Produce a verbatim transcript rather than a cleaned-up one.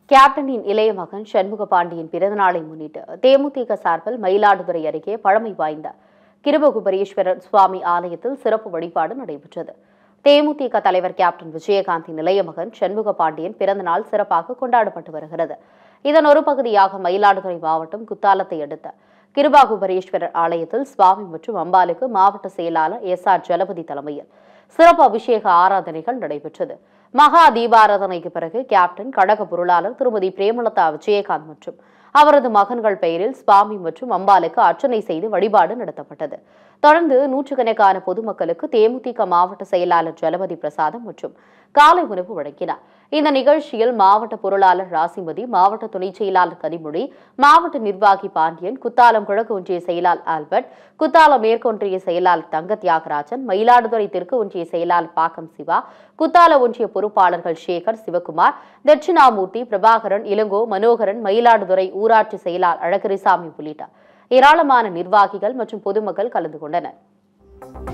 கேப்டனின் இளைய மகன் சண்முக பாண்டியன் பிறந்தநாளை முன்னிட்டு தேமுதிக சார்பில் மயிலாடுதுறை அருகே பழமை வாய்ந்த கிருபகுபரீஸ்வரர் சுவாமி ஆலயத்தில் சிறப்பு வழிபாடு நடைபெற்றது. தேமுதிக தலைவர் கேப்டன் விஜயகாந்தின் இளைய மகன் சண்முக பாண்டியன் பிறந்தநாள் சிறப்பாக கொண்டாடப்பட்டு வருகிறது. இதன் ஒரு பகுதியாக மயிலாடுதுறை மாவட்டம் குத்தாலத்தை அடுத்த கிருபாகுபரீஸ்வரர் ஆலயத்தில் சுவாமி மற்றும் அம்பாளுக்கு மாவட்ட செயலாளர் எஸ் ஆர் ஜலபதி தலைமையில் சிறப்பு அபிஷேக ஆராதனைகள் நடைபெற்றது. மகா தீபாராதனைக்கு பிறகு கேப்டன் கழக பொருளாளர் திருமதி பிரேமலதா விஜயகாந்த் மற்றும் அவரது மகன்கள் பெயரில் சுவாமி மற்றும் அம்பாளுக்கு அர்ச்சனை செய்து வழிபாடு நடத்தப்பட்டது. தொடர்ந்து நூற்றுக்கணக்கான பொதுமக்களுக்கு தேமுதிக மாவட்ட செயலாளர் ஜலபதி பிரசாதம் மற்றும் காலை உணவு வழங்கினார். இந்த நிகழ்ச்சியில் மாவட்ட பொருளாளர் ராசிமதி, மாவட்ட துணை செயலாளர் கனிமொழி, மாவட்ட நிர்வாகி பாண்டியன், குத்தாலம் கிழக்கு ஒன்றிய செயலாளர் ஆல்பர்ட், குத்தாலம் மேற்கு ஒன்றிய செயலாளர் தங்க தியாகராஜன், மயிலாடுதுறை தெற்கு ஒன்றிய செயலாளர் பாக்கம் சிவா, குத்தால ஒன்றிய பொறுப்பாளர்கள் சேகர், சிவகுமார், தட்சிணாமூர்த்தி, பிரபாகரன், இளங்கோ, மனோகரன், மயிலாடுதுறை ஊராட்சி செயலாளர் அழகிரிசாமி உள்ளிட்ட ஏராளமான நிர்வாகிகள் மற்றும் பொதுமக்கள் கலந்து கொண்டனர்.